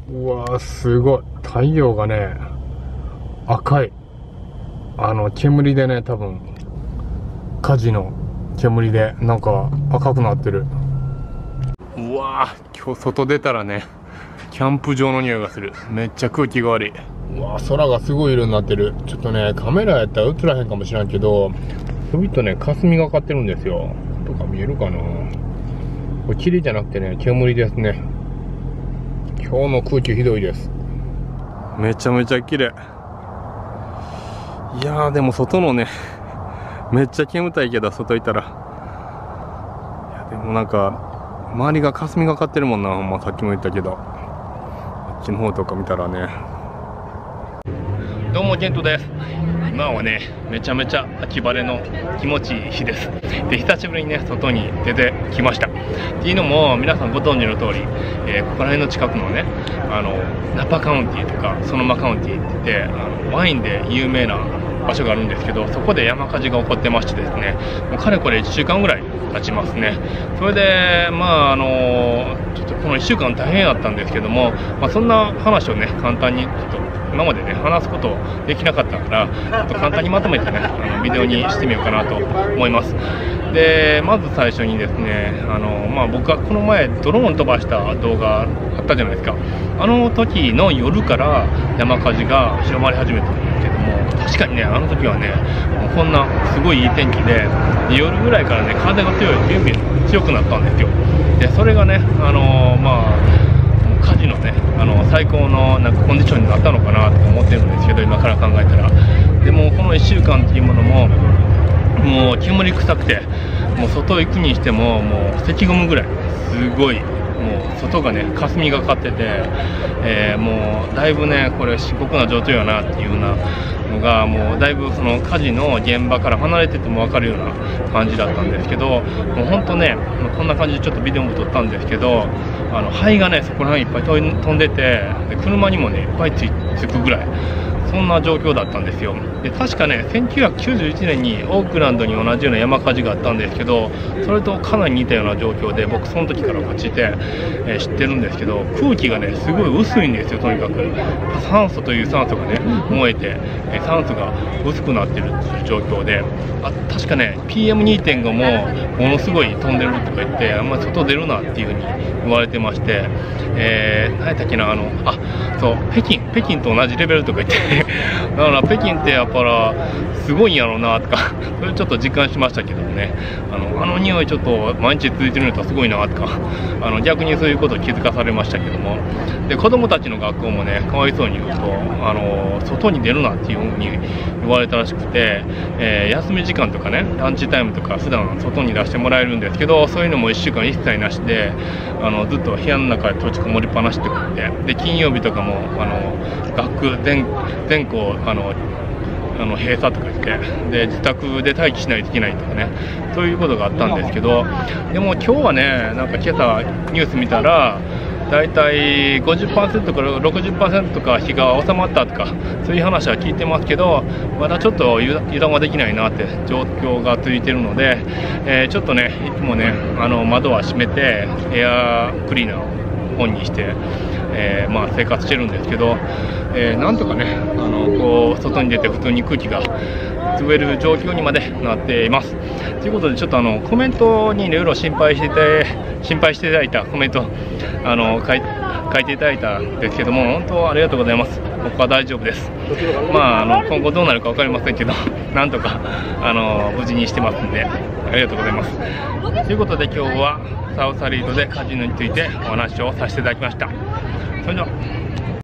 うわー、すごい。太陽がね、赤い。煙でね、多分、火事の煙で、なんか赤くなってる。うわー、今日外出たらね、キャンプ場の匂いがする。めっちゃ空気が悪い。うわー、空がすごい色になってる。ちょっとね、カメラやったら映らへんかもしれんけど、ちょびっとね、霞がかってるんですよ。とか見えるかな。これ霧じゃなくてね、煙ですね。今日の空気ひどいです。めちゃめちゃ綺麗。いやー、でも外のね、めっちゃ煙たいけど、外いたら。いや、でもなんか、周りが霞がかってるもんな、ほんまさっきも言ったけど。あっちの方とか見たらね。どうも、ケントです。今はね、めちゃめちゃ秋晴れの気持ちいい日です。で、久しぶりにね、外に出てきました。っていうのも、皆さんご存知の通り、ここら辺の近くのね、ナパカウンティとか、ソノマカウンティって言って、ワインで有名な場所があるんですけど、そこで山火事が起こってましてですね、もうかれこれ1週間ぐらい経ちますね。それで、ちょっとこの1週間大変だったんですけども、そんな話をね、簡単にちょっと今までね、話すことできなかったから、ちょっと簡単にまとめてね、ビデオにしてみようかなと思います。で、まず最初にですね、僕がこの前ドローン飛ばした動画あったじゃないですか。あの時の夜から山火事が広まり始めたんですけども、確かにね、あの時はね、もうこんなすごいいい天気で、夜ぐらいからね、風がビュンビュン強くなったんですよ。で、それがね、火事のね、最高のなんかコンディションになったのかなと思ってるんですけど、今から考えたら。でもこの1週間っていうものも、もう煙臭くて、もう外行くにしても、もう咳込むぐらい、すごい、もう外がね、霞がかってて、もうだいぶね、これ深刻な状況やなっていうようなのが、もうだいぶその火事の現場から離れてても分かるような感じだったんですけど、もう本当ね、こんな感じでちょっとビデオも撮ったんですけど、灰がね、そこら辺いっぱい飛んでて、で車にもね、いっぱいつくぐらい。そんな状況だったんですよ。で、確かね、1991年にオークランドに同じような山火事があったんですけど、それとかなり似たような状況で、僕その時からこっちで、知ってるんですけど、空気がね、すごい薄いんですよ。とにかく酸素という酸素がね、燃えて、酸素が薄くなってるっていう状況で、確かね、PM2.5 もものすごい飛んでるとか言って、あんまり外出るなっていうふうに言われてまして、何やったっけな、そう、北京と同じレベルとか言ってだから北京ってやっぱらすごいんやろうなとかそれちょっと実感しましたけどね、匂いちょっと毎日続いてるのとすごいなとか、逆にそういうことを気づかされましたけども、で子供たちの学校もね、かわいそうに言うと外に出るなっていうふうに言われたらしくて、休み時間とかね、ランチタイムとか普段外に出してもらえるんですけど、そういうのも1週間一切なしで、ずっと部屋の中で閉じこもりっぱなしってことで、で金曜日とかも学校全校閉鎖とか言って、で自宅で待機しないといけないとかね、そういうことがあったんですけど、でも今日はね、なんか今朝ニュース見たら、だいたい 50% から 60% か日が収まったとか、そういう話は聞いてますけど、まだちょっと油断はできないなって状況が続いているので、ちょっとね、いつもね、窓は閉めてエアクリーナーをオンにして、生活してるんですけど、なんとかね、こう外に出て普通に空気が吸える状況にまでなっています。ということで、ちょっとコメントにいろいろ心配していただいたコメント書いていただいたんですけども、本当ありがとうございます。僕は大丈夫です。今後どうなるか分かりませんけど、なんとか無事にしてますんで、ありがとうございます。ということで、今日はサウサリードでカジノについてお話をさせていただきました。それでは。